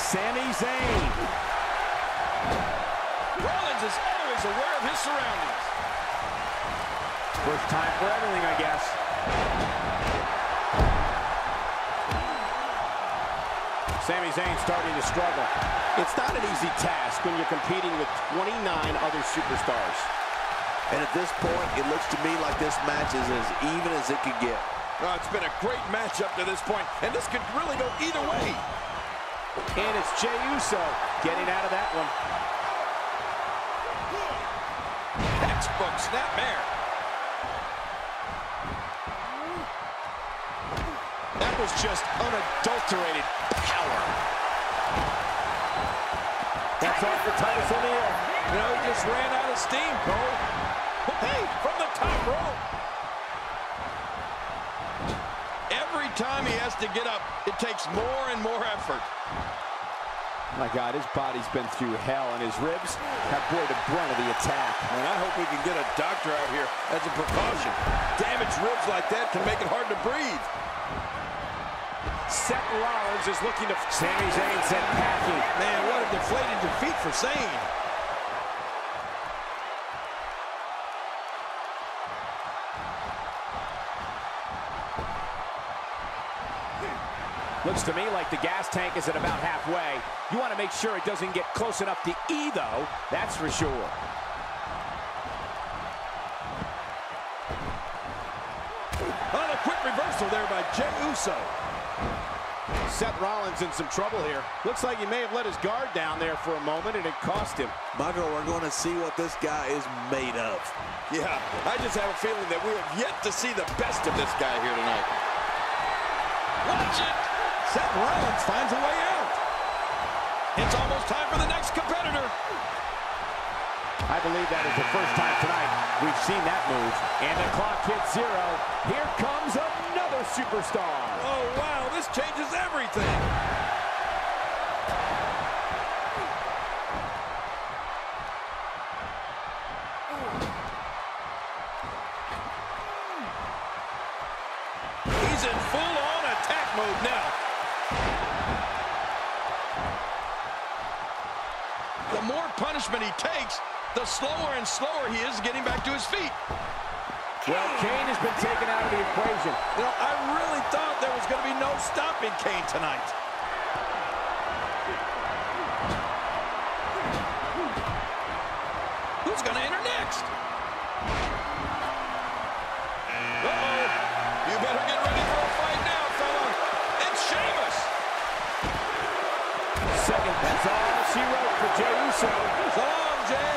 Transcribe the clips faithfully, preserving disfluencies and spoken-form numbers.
Sami Zayn. Rollins is always aware of his surroundings. First time for everything, I guess. Sami Zayn starting to struggle. It's not an easy task when you're competing with twenty-nine other superstars. And at this point, it looks to me like this match is as even as it could get. Oh, it's been a great match up to this point, and this could really go either way. And it's Jey Uso getting out of that one. Textbook snapmare. That was just unadulterated power. That's all for Titus O'Neil. You know, he just ran out of steam, Cole. Hey, from the top rope. Every time he has to get up, it takes more and more effort. My God, his body's been through hell, and his ribs have bore the brunt of the attack. And I hope we can get a doctor out here as a precaution. Damaged ribs like that can make it hard to breathe. Seth Rollins is looking to... Sami Zayn sent packing. Man, what a deflated defeat for Zayn. Looks to me like the gas tank is at about halfway. You want to make sure it doesn't get close enough to E, though. That's for sure. On a quick reversal there by Jey Uso. Seth Rollins in some trouble here. Looks like he may have let his guard down there for a moment, and it cost him. Michael, we're going to see what this guy is made of. Yeah, I just have a feeling that we have yet to see the best of this guy here tonight. Watch it! Seth Rollins finds a way out. It's almost time for the next competitor. I believe that is the first time tonight we've seen that move. And the clock hits zero. Here comes another superstar. Oh, wow, this changes everything. He's in full-on attack mode now. The more punishment he takes, the slower and slower he is getting back to his feet. Well, Kane has been taken out of the equation. You know, I really thought there was going to be no stopping Kane tonight. Who's going to enter next? Uh-oh. You better get ready for a fight now, fella. It's Sheamus. Second, that's all she wrote for Jey Uso. So long, Jey.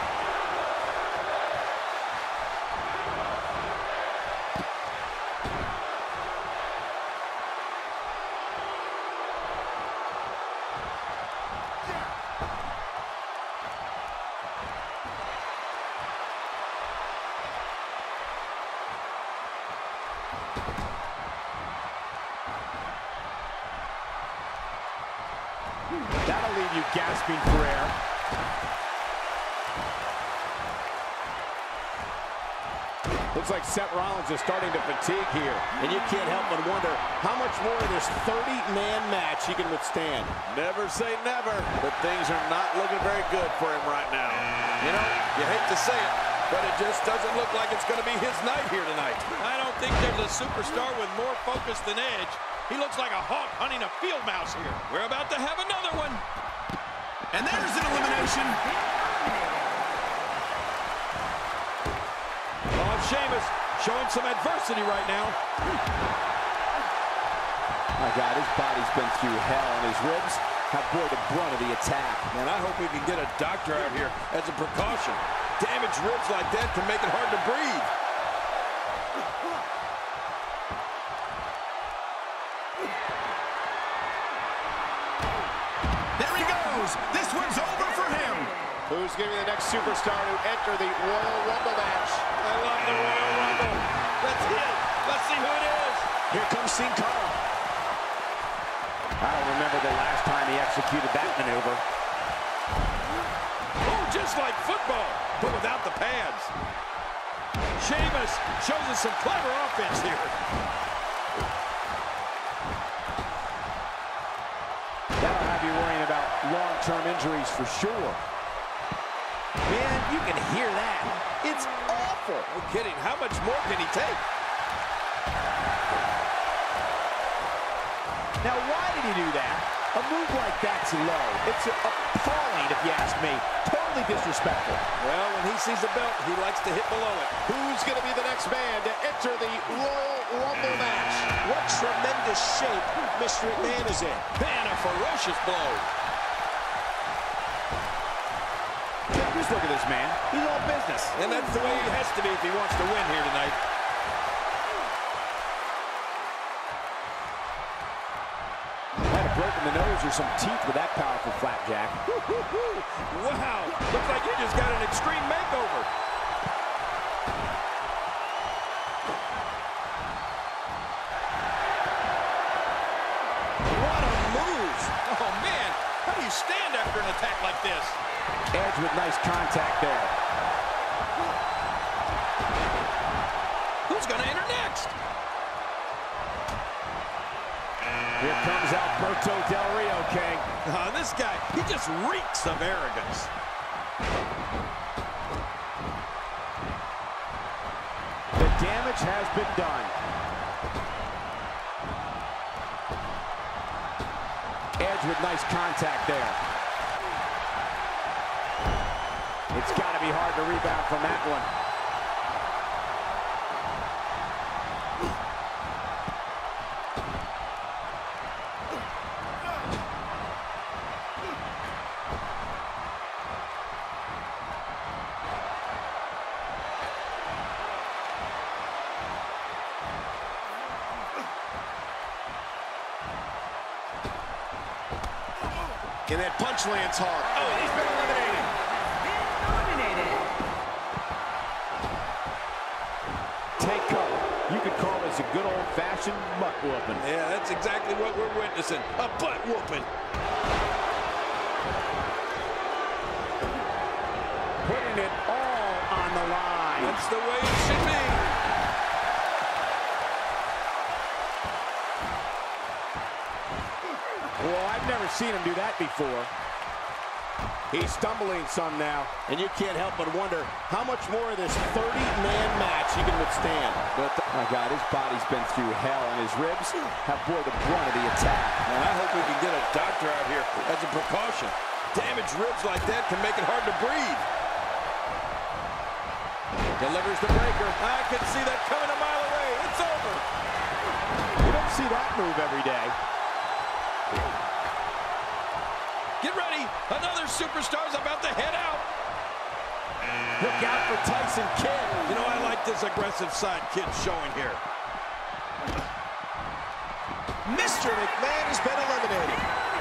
That'll leave you gasping for air. Looks like Seth Rollins is starting to fatigue here. And you can't help but wonder how much more of this thirty man match he can withstand. Never say never, but things are not looking very good for him right now. You know, you hate to say it, but it just doesn't look like it's going to be his night here tonight. I don't think there's a superstar with more focus than edge. He looks like a hawk hunting a field mouse here. We're about to have another one. And there's an elimination. Oh, Sheamus showing some adversity right now. My God, his body's been through hell, and his ribs have bore the brunt of the attack. And I hope we can get a doctor out here as a precaution. Damaged ribs like that can make it hard to breathe. There he goes. This one's over for him. Who's going to be the next superstar to enter the Royal Rumble match? I love the Royal Rumble. Let's hit it. Let's see who it is. Here comes cara. I don't remember the last time he executed that maneuver. Oh, just like football, but without the pads. Sheamus shows us some clever offense here. That'll have you worrying about long-term injuries for sure. Man, you can hear that. It's awful. No kidding. How much more can he take? Now, why did he do that? A move like that's low. It's appalling, if you ask me. Totally disrespectful. Well, when he sees the belt, he likes to hit below it. Who's going to be the next man to enter the Royal Rumble match? What tremendous shape Mister McMahon is in. Man, a ferocious blow. Just look at this man. He's all business. And that's the way he has to be if he wants to win here tonight. Might have broken the nose or some teeth with that powerful flapjack. Wow. Looks like you just got an extreme makeover. What a move. Oh, man. How do you stand after an attack like this? Edge with nice contact there. Who's going to enter next? Here comes Alberto Del Rio, King. Uh, this guy, he just reeks of arrogance. The damage has been done. Edge with nice contact there. It's got to be hard to rebound from that one. And that punch lands hard. Oh, and he's been eliminated. Eliminated. Take cover. You could call this a good old-fashioned butt whooping. Yeah, that's exactly what we're witnessing. A butt whooping. Putting it all on the line. That's the way it should be. Well, I've never seen him do that before. He's stumbling some now. And you can't help but wonder how much more of this thirty man match he can withstand. But, the, my God, his body's been through hell, and his ribs have bore the brunt of the attack. And I hope we can get a doctor out here as a precaution. Damaged ribs like that can make it hard to breathe. Delivers the breaker. I can see that coming a mile away. It's over. You don't see that move every day. Get ready. Another superstar's about to head out. Look out for Tyson Kidd. You know, I like this aggressive side Kidd showing here. Mister McMahon has been eliminated.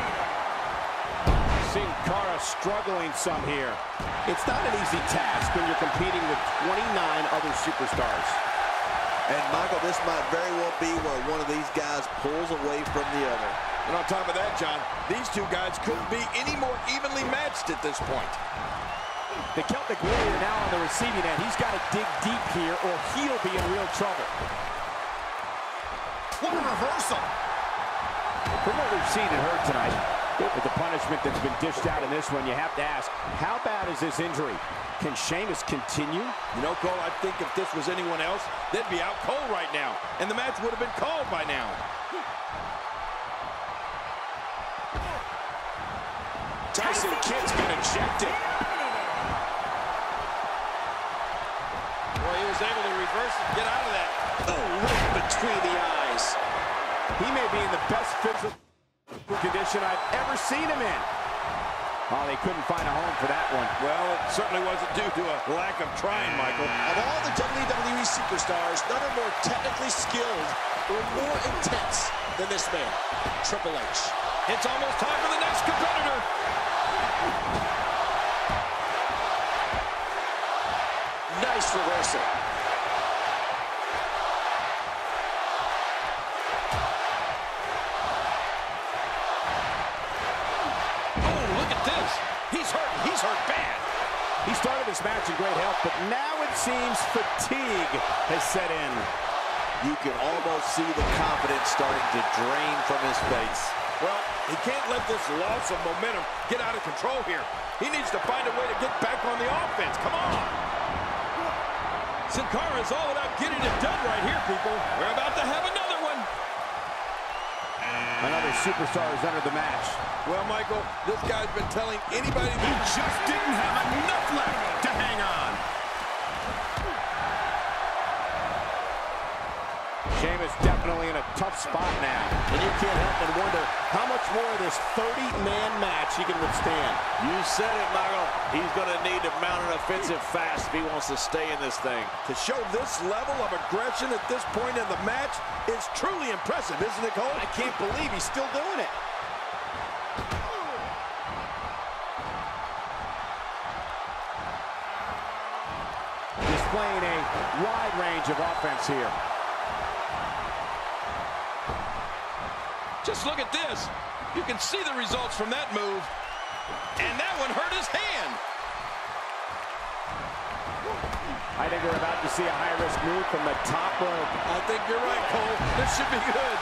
Seeing Cara struggling some here. It's not an easy task when you're competing with twenty-nine other superstars. And, Michael, this might very well be where one of these guys pulls away from the other. And on top of that, John, these two guys couldn't be any more evenly matched at this point. The Celtic Warrior now on the receiving end. He's got to dig deep here or he'll be in real trouble. What a reversal. From what we've seen and heard tonight, with the punishment that's been dished out in this one, you have to ask, how bad is this injury? Can Sheamus continue? You know, Cole, I think if this was anyone else, they'd be out cold right now. And the match would have been called by now. Tyson Kidd's been ejected. Boy, he was able to reverse and get out of that. Oh, right between the eyes. He may be in the best physical condition I've ever seen him in. Oh, they couldn't find a home for that one. Well, it certainly wasn't due to a lack of trying, Michael. Of all the W W E superstars, none are more technically skilled or more intense than this man, Triple H. It's almost time for the next competitor. Nice reversal. Oh, look at this. He's hurt. He's hurt bad. He started this match in great health, but now it seems fatigue has set in. You can almost see the confidence starting to drain from his face. Well, he can't let this loss of momentum get out of control here. He needs to find a way to get back on the offense. Come on. Sin Cara is all about getting it done right here, people. We're about to have another one. Another superstar has entered the match. Well, Michael, this guy's been telling anybody that he just didn't have enough left to hang on. Sheamus definitely in a tough spot now. And you can't help but wonder how much more of this thirty man match he can withstand. You said it, Michael. He's going to need to mount an offensive fast if he wants to stay in this thing. To show this level of aggression at this point in the match is truly impressive, isn't it, Cole? I can't believe he's still doing it. Displaying a wide range of offense here. Just look at this. You can see the results from that move. And that one hurt his hand. I think we're about to see a high-risk move from the top rope. I think you're right, Cole. This should be good.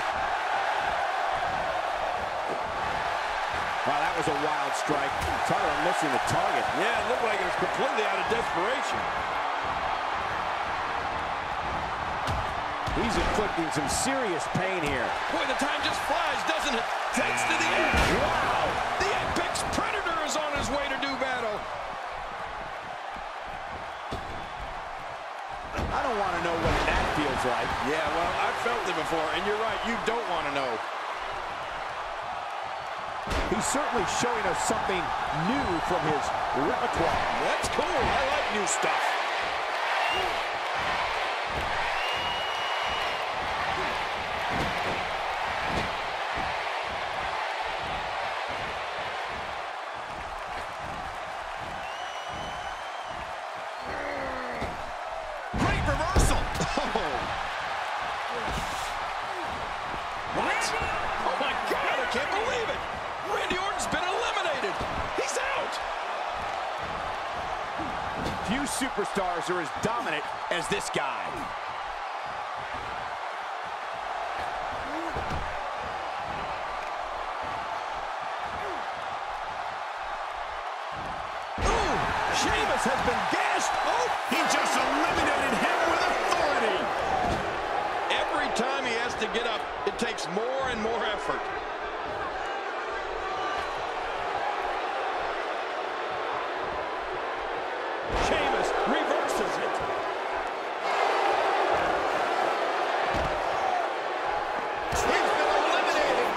Wow, that was a wild strike. Tucker missing the target. Yeah, it looked like it was completely out of desperation. He's inflicting some serious pain here. Boy, the time just flies, doesn't it? Takes to the edge. Wow! The Apex Predator is on his way to do battle. I don't want to know what that feels like. Yeah, well, I've felt it before, and you're right, you don't want to know. He's certainly showing us something new from his repertoire. That's cool. I like new stuff. Few superstars are as dominant as this guy. Ooh, Sheamus has been gashed. Oh, he just eliminated him with authority. Every time he has to get up, it takes more and more effort. Sheamus reverses it. He's been eliminated.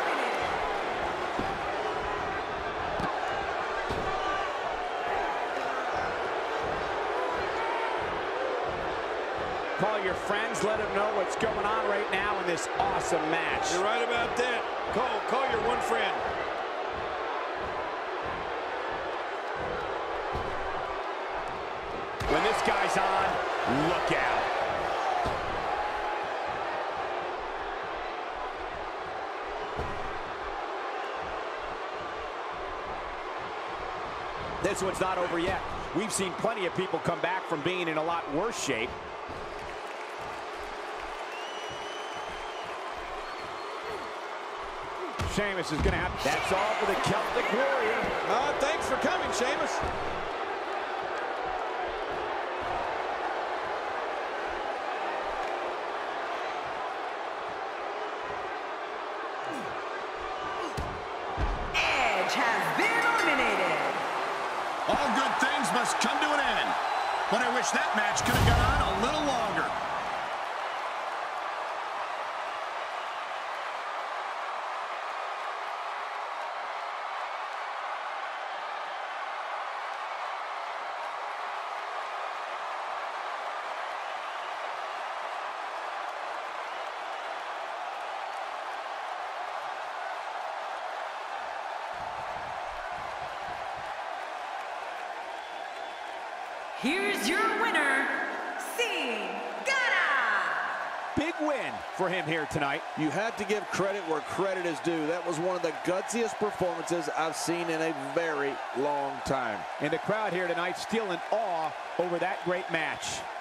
Call your friends, let them know what's going on right now in this awesome match. You're right about that. Cole, call your one friend. When this guy's on, look out. This one's not over yet. We've seen plenty of people come back from being in a lot worse shape. Sheamus is going to have... That's all for the Celtic Warrior. Uh, thanks for coming, Sheamus. Has been eliminated. All good things must come to an end. But I wish that match could have gone on a little longer. Here's your winner, cara. Big win for him here tonight. You have to give credit where credit is due. That was one of the gutsiest performances I've seen in a very long time. And the crowd here tonight still in awe over that great match.